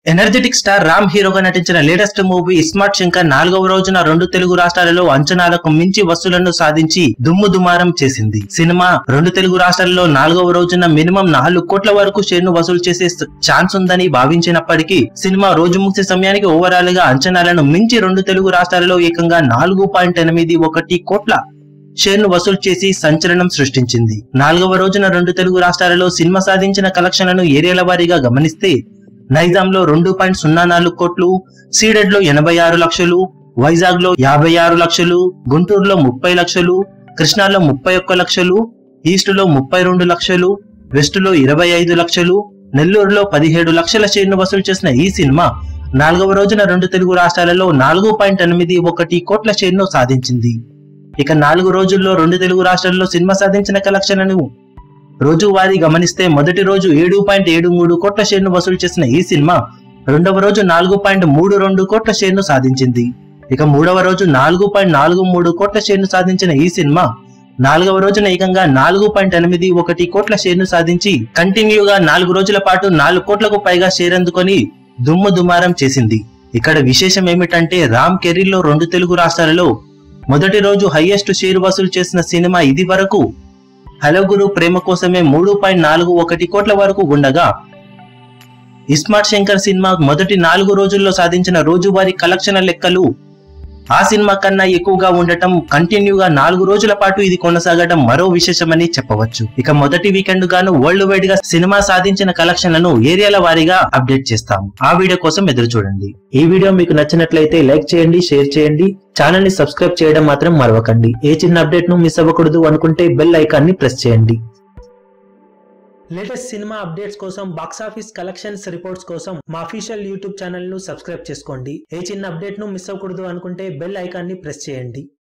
Energetic star Ram హీరోగా నటించిన latest movie iSmart Shankar 4వ రోజున 2 తెలుగు రాష్ట్రాలలో అంచనాలకు మించి వసూళ్లను సాధించి దుమ్ము దుమారం చేసింది. సినిమా 2 తెలుగు రాష్ట్రాలలో 4వ రోజున మినిమం 4 కోట్ల వరకు షేర్ను వసూలు చేసే ఛాన్స్ ఉందని భావించినప్పటికీ సినిమా రోజు ముగిసే సమయానికి ఓవరాల్ గా అంచనాలను మించి 2 తెలుగు రాష్ట్రాలలో ఏకంగా 4.81 కోట్ల షేర్ను వసూలు చేసి సంచలనం సృష్టించింది. 4వ రోజున 2 తెలుగు రాష్ట్రాలలో సినిమా సాధించిన కలెక్షన్లను ఏరియాల వారీగా గమనిస్తే నైజాంలో 2.04 కోట్లు, సీడెడ్ లో 86 లక్షలు, వైజాగ్ లో 56 లక్షలు, గుంటూరులో 30 లక్షలు, కృష్ణాలో 31 లక్షలు, ఈస్ట్ లో 32 లక్షలు, వెస్ట్ లో 25 లక్షలు, నెల్లూరులో 17 లక్షల షేర్ను వసూలు చేసిన ఈ సినిమా 4వ రోజున 2 తెలుగు రాష్ట్రాలలో 4.81 కోట్ల షేర్ను సాధించింది. ఇక 4 రోజుల్లో 2 తెలుగు రాష్ట్రాల్లో సినిమా సాధించిన కలెక్షన్లను రోజువారీ గమనిస్తే మొదటి రోజు 7.73 కోట్ల షేర్ను వసూలు చేసిన ఈ సినిమా రెండవ రోజు 4.32 కోట్ల షేర్ను సాధించింది. ఇక మూడవ రోజు 4.43 కోట్ల షేర్ను సాధించిన ఈ సినిమా 4వ రోజున ఏకంగా 4.81 కోట్ల షేర్ను సాధించి కంటిన్యూగా 4 రోజుల పాటు 4 కోట్లకు పైగా షేర్ అందుకొని దుమ్ము దుమారం చేసింది. ఇక్కడ విశేషం ఏమిటంటే రామ్ కెరీర్ లో 2 తెలుగు రాష్ట్రాలలో మొదటి రోజు హైయెస్ట్ షేర్ వసూలు చేసిన సినిమా ఇది వరకు హలో గురు ప్రేమ కోసమే 3.41 కోట్ల వరకు ఉండగా ఇస్మార్ట్ శంకర్ సినిమా మొదటి 4 రోజుల్లో సాధించిన రోజువారీ కలెక్షన్ల లెక్కలు ఆ సినిమా కన్నా ఎక్కువగా ఉండటం, కంటిన్యూగా 4 రోజుల పాటు ఇది కొనసాగడం మరో విశేషమని చెప్పవచ్చు. ఇక మొదటి వీకెండ్ గాను వరల్డ్ వైడ్ గా సినిమా సాధించిన కలెక్షన్లను ఏరియాల వారీగా అప్డేట్ చేస్తాము. ఆ వీడియో కోసం ఎదురు చూడండి. ఈ వీడియో మీకు నచ్చినట్లయితే లైక్ చేయండి, షేర్ చేయండి, ఛానల్ ని సబ్స్క్రైబ్ చేయడం మాత్రం మరవకండి. ఏ చిన్న అప్డేట్ ను మిస్ అవ్వకూడదు అనుకుంటే బెల్ ఐకాన్ ని ప్రెస్ చేయండి. లేటెస్ట్ సినిమా అప్డేట్స్ కోసం, బాక్సాఫీస్ కలెక్షన్స్ రిపోర్ట్స్ కోసం మా అఫీషియల్ యూట్యూబ్ ఛానల్ ను సబ్స్క్రైబ్ చేసుకోండి. ఏ చిన్న అప్డేట్ ను మిస్ అవ్వకూడదు అనుకుంటే బెల్ ఐకాన్ ని ప్రెస్ చేయండి.